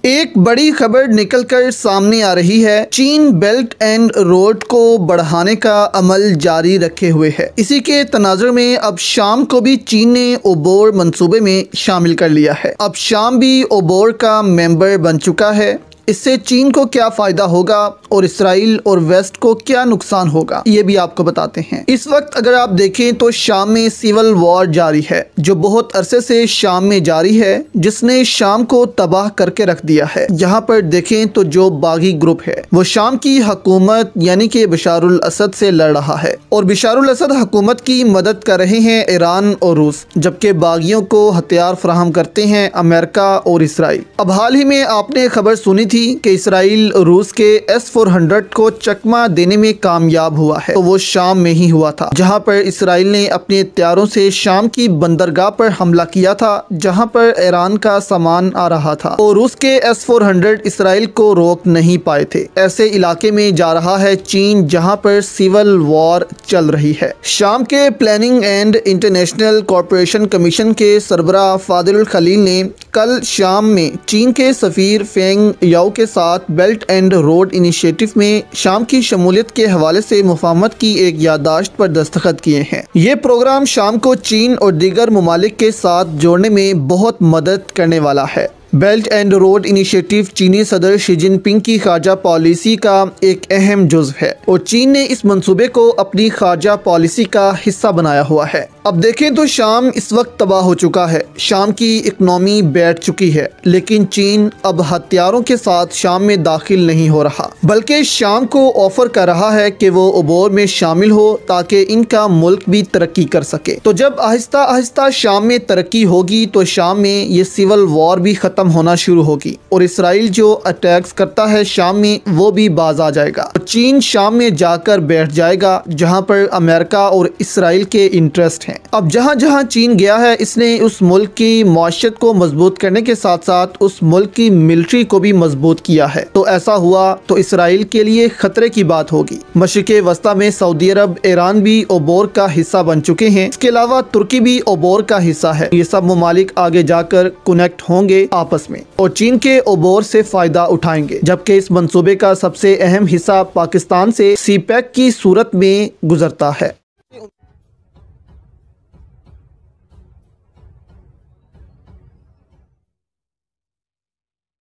ایک بڑی خبر نکل کر سامنے آ رہی ہے۔ چین بیلٹ اینڈ روڈ کو بڑھانے کا عمل جاری رکھے ہوئے ہے۔ اسی کے تناظر میں اب شام کو بھی چین نے عبور منصوبے میں شامل کر لیا ہے۔ اب شام بھی عبور کا ممبر بن چکا ہے۔ اس سے چین کو کیا فائدہ ہوگا اور اسرائیل اور ویسٹ کو کیا نقصان ہوگا، یہ بھی آپ کو بتاتے ہیں۔ اس وقت اگر آپ دیکھیں تو شام میں سول وار جاری ہے، جو بہت عرصے سے شام میں جاری ہے، جس نے شام کو تباہ کر کے رکھ دیا ہے۔ یہاں پر دیکھیں تو جو باغی گروپ ہے وہ شام کی حکومت یعنی کہ بشار الاسد سے لڑ رہا ہے، اور بشار الاسد حکومت کی مدد کر رہے ہیں ایران اور روس، جبکہ باغیوں کو ہتھیار فراہم کرتے ہیں امریکہ اور اسرائیل۔ اب حال ہی میں آپ نے خبر سنی تھی کہ اسرائیل روس کے S-400 کو چکمہ دینے میں کامیاب ہوا ہے، تو وہ شام میں ہی ہوا تھا، جہاں پر اسرائیل نے اپنے طیاروں سے شام کی بندرگاہ پر حملہ کیا تھا، جہاں پر ایران کا سامان آ رہا تھا، اور روس کے S-400 اسرائیل کو روک نہیں پائے تھے۔ ایسے علاقے میں جا رہا ہے چین جہاں پر سول وار چل رہی ہے۔ شام کے planning and international cooperation commission کے سربراہ فاضل الخلیل نے کل شام میں چین کے سفیر فینگ یاؤ کے ساتھ بیلٹ اینڈ روڈ انیشیٹو میں شام کی شمولیت کے حوالے سے مفاہمت کی ایک یادداشت پر دستخط کیے ہیں۔ یہ پروگرام شام کو چین اور دیگر ممالک کے ساتھ جوڑنے میں بہت مدد کرنے والا ہے۔ بیلٹ اینڈ روڈ انیشیٹو چینی صدر شی جن پنگ کی خارجہ پالیسی کا ایک اہم جزو ہے، اور چین نے اس منصوبے کو اپنی خارجہ پالیسی کا حصہ بنایا ہوا ہے۔ اب دیکھیں تو شام اس وقت تباہ ہو چکا ہے، شام کی اکنامی بیٹھ چکی ہے، لیکن چین اب ہتھیاروں کے ساتھ شام میں داخل نہیں ہو رہا، بلکہ شام کو آفر کر رہا ہے کہ وہ عبور میں شامل ہو تاکہ ان کا ملک بھی ترقی کر سکے۔ تو جب آہستہ آہستہ شام میں ترقی ہوگی تو شام میں یہ سول وار بھی ختم ہونا شروع ہوگی، اور اسرائیل جو اٹیکس کرتا ہے شام میں وہ بھی باز آ جائے گا، اور چین شام میں جا کر بیٹھ جائے گا جہاں پر امریکہ اور اسرائیل کے انٹرسٹ ہیں۔ اب جہاں جہاں چین گیا ہے اس نے اس ملک کی معیشت کو مضبوط کرنے کے ساتھ ساتھ اس ملک کی ملٹری کو بھی مضبوط کیا ہے، تو ایسا ہوا تو اسرائیل کے لیے خطرے کی بات ہوگی۔ مشرق وسطیٰ میں سعودی عرب، ایران بھی عبور کا حصہ بن چکے ہیں، اس کے علاوہ ترکی بھی عبور کا حصہ ہے۔ یہ سب ممالک آگے جا کر کنیکٹ ہوں گے آپس میں اور چین کے عبور سے فائدہ اٹھائیں گے، جبکہ اس منصوبے کا سب سے اہم حصہ پاکستان سے سی پیک کی صورت میں گزرتا ہے۔